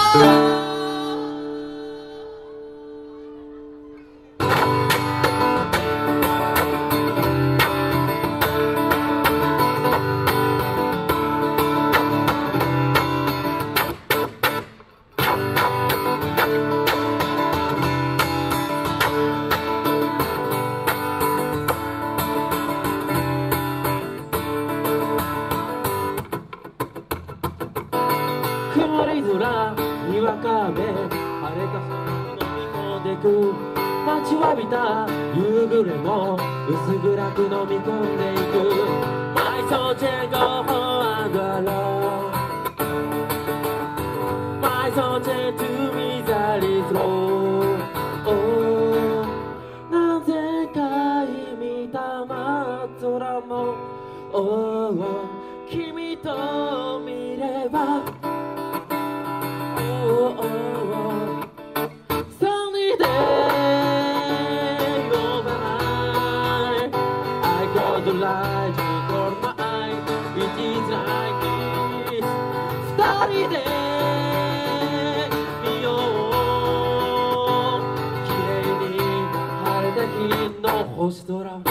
曇り空にわか雨、晴れた空のみ込んでく、待ちわびた夕暮れも薄暗く飲み込んでいく。My soul can go on the road, My soul can to me that is low、 何千回見た真っ空も、君と見ればSunny day over mine, I got the light for my eye, it is like this。 二人で見よう、綺麗に晴れた日の星空。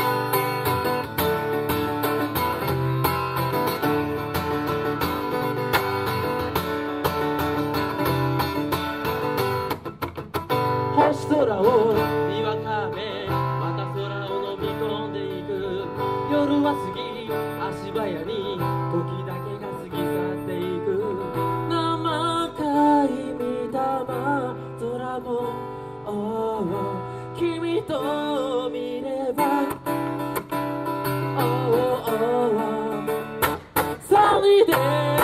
星空をにわか雨、また空を飲み込んでいく。夜は過ぎ足早に時だけが過ぎ去っていく。何回見た真空も、君と見れば、Sunny day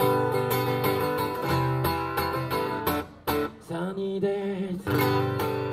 Sunny days